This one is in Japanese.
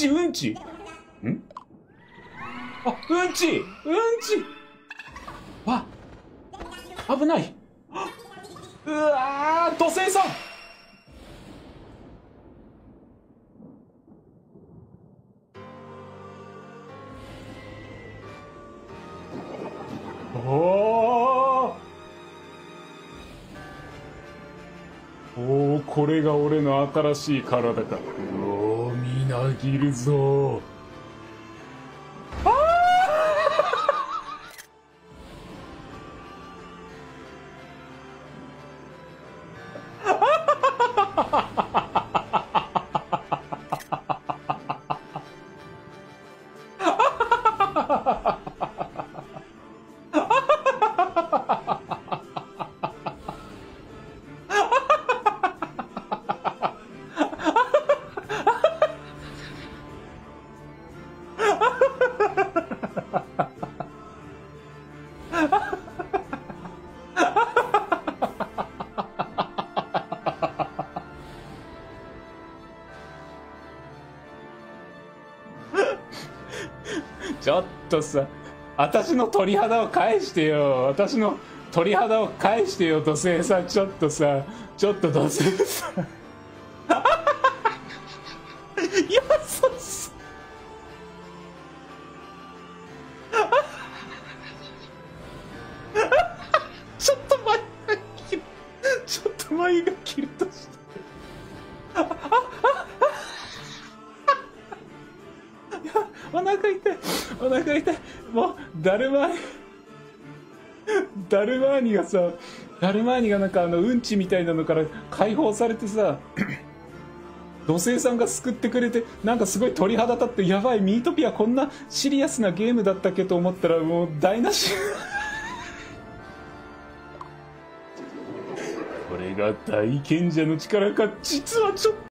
ちうんち。あ、うんち。あ、危ない。うわー、土星さん。おー、これが俺の新しい体か。おー、みなぎるぞ。ちょっとさ、私の鳥肌を返してよ。私の鳥肌を返してよ、土星さん。ちょっとさ、ちょっと土星さん。いや、そうっす。ちょっと前が切る。ちょっと前が切るとして。お腹痛い、お腹痛い。もうダルマーニがさ、ダルマーニがなんかうんちみたいなのから解放されてさ、土星さんが救ってくれて、なんかすごい鳥肌立って、やばい、ミートピアこんなシリアスなゲームだったっけと思ったら、もう台無し。これが大賢者の力か。実はちょっと